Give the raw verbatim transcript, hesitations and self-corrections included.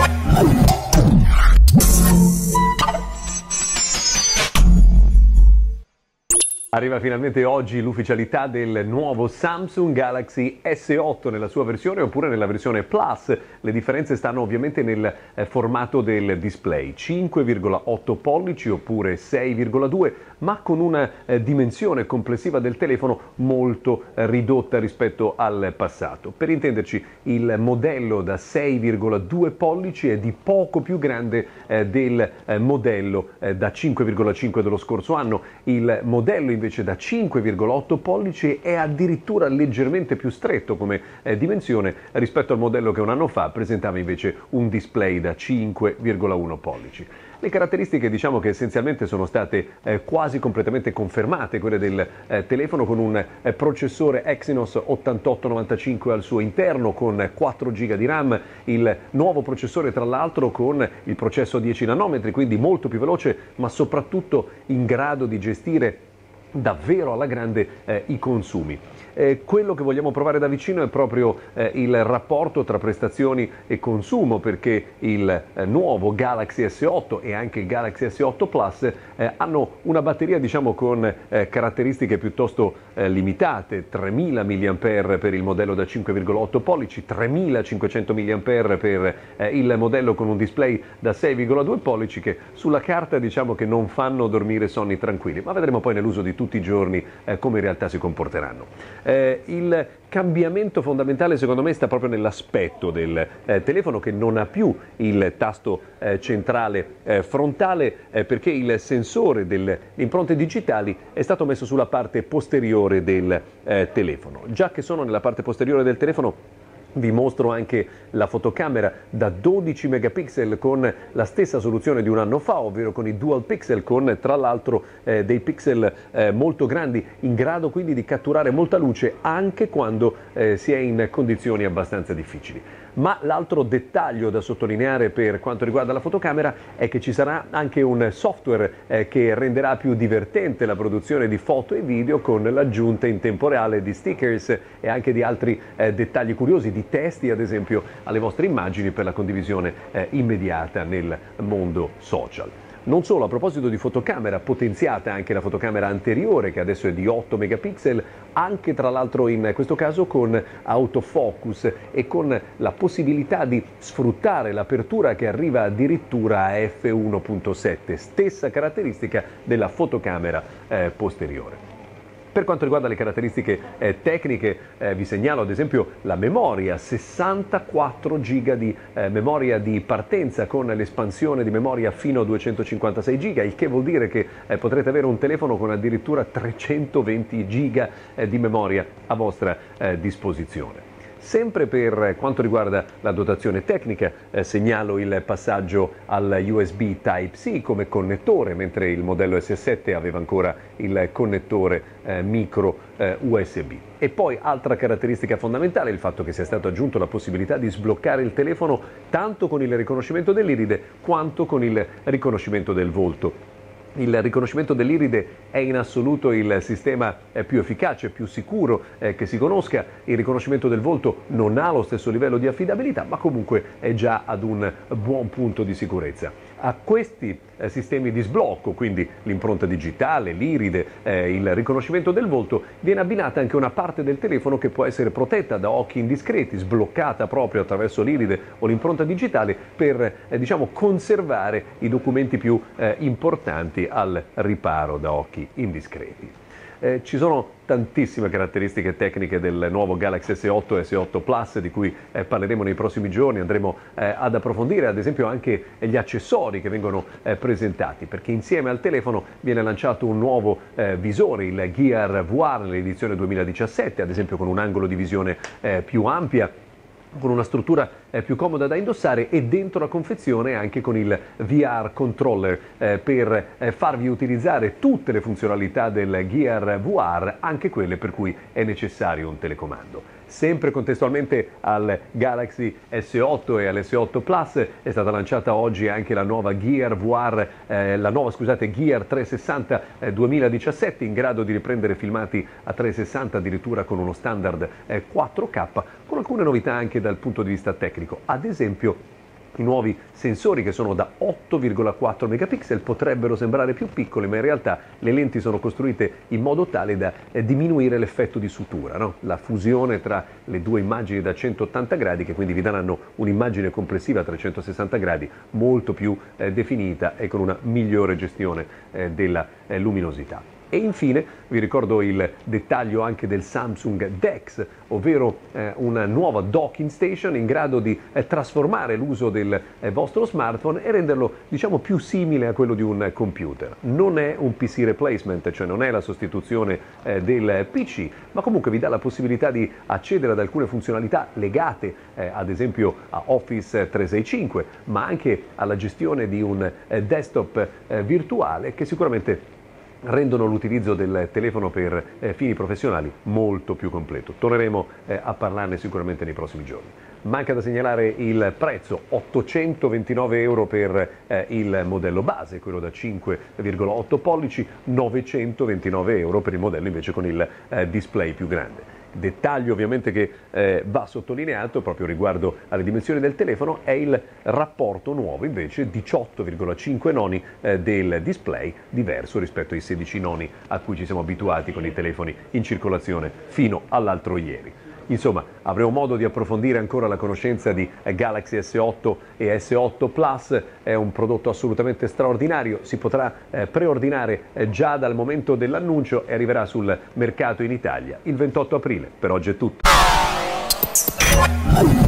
Arriva finalmente oggi l'ufficialità del nuovo Samsung Galaxy S otto nella sua versione oppure nella versione Plus. Le differenze stanno ovviamente nel eh, formato del display, cinque virgola otto pollici oppure sei virgola due, ma con una eh, dimensione complessiva del telefono molto eh, ridotta rispetto al passato. Per intenderci, il modello da sei virgola due pollici è di poco più grande eh, del eh, modello eh, da cinque virgola cinque dello scorso anno. Il modello invece da cinque virgola otto pollici è addirittura leggermente più stretto come eh, dimensione rispetto al modello che un anno fa presentava invece un display da cinque virgola uno pollici. Le caratteristiche diciamo che essenzialmente sono state eh, quasi completamente confermate, quelle del eh, telefono, con un eh, processore Exynos ottantotto novantacinque al suo interno con quattro giga di RAM, il nuovo processore tra l'altro con il processo a dieci nanometri, quindi molto più veloce ma soprattutto in grado di gestire davvero alla grande eh, i consumi. Eh, quello che vogliamo provare da vicino è proprio eh, il rapporto tra prestazioni e consumo, perché il eh, nuovo Galaxy S otto e anche il Galaxy S otto Plus eh, hanno una batteria diciamo con eh, caratteristiche piuttosto eh, limitate, tremila milliampere per il modello da cinque virgola otto pollici, tremilacinquecento milliampere per eh, il modello con un display da sei virgola due pollici, che sulla carta diciamo che non fanno dormire sonni tranquilli, ma vedremo poi nell'uso di tutti i giorni eh, come in realtà si comporteranno. Eh, il cambiamento fondamentale secondo me sta proprio nell'aspetto del eh, telefono, che non ha più il tasto eh, centrale eh, frontale eh, perché il sensore delle impronte digitali è stato messo sulla parte posteriore del eh, telefono. Già che sono nella parte posteriore del telefono, vi mostro anche la fotocamera da dodici megapixel con la stessa soluzione di un anno fa, ovvero con i dual pixel, con tra l'altro eh, dei pixel eh, molto grandi, in grado quindi di catturare molta luce anche quando eh, si è in condizioni abbastanza difficili. Ma l'altro dettaglio da sottolineare per quanto riguarda la fotocamera è che ci sarà anche un software eh, che renderà più divertente la produzione di foto e video, con l'aggiunta in tempo reale di stickers e anche di altri eh, dettagli curiosi, di testi ad esempio alle vostre immagini per la condivisione eh, immediata nel mondo social. Non solo, a proposito di fotocamera, potenziata anche la fotocamera anteriore, che adesso è di otto megapixel, anche tra l'altro in questo caso con autofocus e con la possibilità di sfruttare l'apertura che arriva addirittura a effe uno punto sette, stessa caratteristica della fotocamera eh, posteriore. Per quanto riguarda le caratteristiche eh, tecniche, eh, vi segnalo ad esempio la memoria, sessantaquattro giga di eh, memoria di partenza, con l'espansione di memoria fino a duecentocinquantasei giga, il che vuol dire che eh, potrete avere un telefono con addirittura trecentoventi giga eh, di memoria a vostra eh, disposizione. Sempre per quanto riguarda la dotazione tecnica, eh, segnalo il passaggio al U S B Type-C come connettore, mentre il modello S sette aveva ancora il connettore eh, micro eh, U S B. E poi altra caratteristica fondamentale, il fatto che sia stato aggiunto la possibilità di sbloccare il telefono tanto con il riconoscimento dell'iride quanto con il riconoscimento del volto. Il riconoscimento dell'iride è in assoluto il sistema più efficace, più sicuro eh, che si conosca. Il riconoscimento del volto non ha lo stesso livello di affidabilità, ma comunque è già ad un buon punto di sicurezza. A questi eh, sistemi di sblocco, quindi l'impronta digitale, l'iride, eh, il riconoscimento del volto, viene abbinata anche una parte del telefono che può essere protetta da occhi indiscreti, sbloccata proprio attraverso l'iride o l'impronta digitale per eh, diciamo conservare i documenti più eh, importanti al riparo da occhi indiscreti. Eh, ci sono tantissime caratteristiche tecniche del nuovo Galaxy S otto e S otto Plus di cui eh, parleremo nei prossimi giorni, andremo eh, ad approfondire ad esempio anche gli accessori che vengono eh, presentati, perché insieme al telefono viene lanciato un nuovo eh, visore, il Gear V R nell'edizione duemiladiciassette, ad esempio con un angolo di visione eh, più ampia, con una struttura eh, più comoda da indossare, e dentro la confezione anche con il V R Controller eh, per eh, farvi utilizzare tutte le funzionalità del Gear V R, anche quelle per cui è necessario un telecomando. Sempre contestualmente al Galaxy S otto e all'S otto Plus è stata lanciata oggi anche la nuova Gear V R, eh, la nuova scusate Gear trecentosessanta eh, duemiladiciassette, in grado di riprendere filmati a trecentosessanta addirittura con uno standard eh, quattro K, con alcune novità anche dal punto di vista tecnico. Ad esempio I nuovi sensori, che sono da otto virgola quattro megapixel, potrebbero sembrare più piccoli, ma in realtà le lenti sono costruite in modo tale da eh, diminuire l'effetto di sutura, no? La fusione tra le due immagini da centottanta gradi, che quindi vi daranno un'immagine complessiva a trecentosessanta gradi molto più eh, definita e con una migliore gestione eh, della eh, luminosità. E infine vi ricordo il dettaglio anche del Samsung DeX, ovvero eh, una nuova docking station in grado di eh, trasformare l'uso del eh, vostro smartphone e renderlo, diciamo, più simile a quello di un computer. Non è un P C replacement, cioè non è la sostituzione eh, del P C, ma comunque vi dà la possibilità di accedere ad alcune funzionalità legate eh, ad esempio a Office trecentosessantacinque, ma anche alla gestione di un eh, desktop eh, virtuale, che sicuramente rendono l'utilizzo del telefono per eh, fini professionali molto più completo. Torneremo eh, a parlarne sicuramente nei prossimi giorni. Manca da segnalare il prezzo: ottocentoventinove euro per eh, il modello base, quello da cinque virgola otto pollici, novecentoventinove euro per il modello invece con il eh, display più grande. Dettaglio ovviamente che eh, va sottolineato proprio riguardo alle dimensioni del telefono è il rapporto nuovo, invece diciotto virgola cinque noni eh, del display, diverso rispetto ai sedici noni a cui ci siamo abituati con i telefoni in circolazione fino all'altro ieri. Insomma, avremo modo di approfondire ancora la conoscenza di Galaxy S otto e S otto Plus. È un prodotto assolutamente straordinario, si potrà eh, preordinare eh, già dal momento dell'annuncio e arriverà sul mercato in Italia il ventotto aprile. Per oggi è tutto.